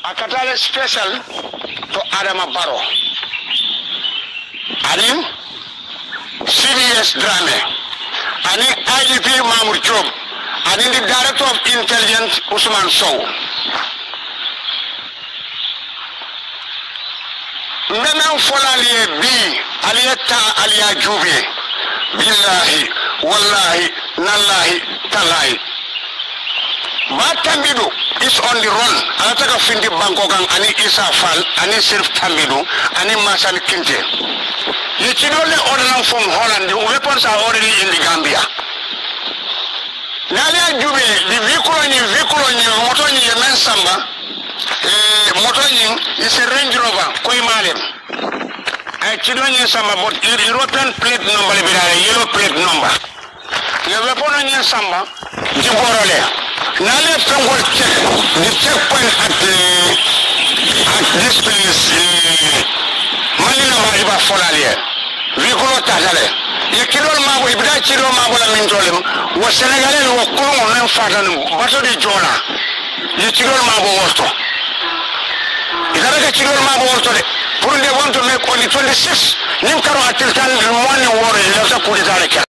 akatale special to Adama Barrow anim CDS Drame ani IGP Mamour Diop ani the Director of Intelligence Ousmane Sow Memen folaliye bi aliyata aliya jube billahi wallahi nallahi talahi ma Tambidu is on the run anataka findi bankokan ani Isa Fall ani Sirif Tambidu ani Masan Kinte Yechidole ordinance from Holland the weapons are already in the Gambia Nalia jube the vehicle ni moto ni yemen samba motoning is a Range Rover koy malem ay ci doñe samba bot European plate number bi dara yellow plate number le weapon ni samba ci borole na le fengol check the checkpoint at this place manina ma iba folalie vehicle tatale ye kilol mabo ibda ci do mabo la min tolem wo Senegalais wo ko mon fatan bato di jola ye kilol mabo wosto Ikaraka chigol mabo worto de pour they want to make only 26 nim karo atil tan morning war le sa kuli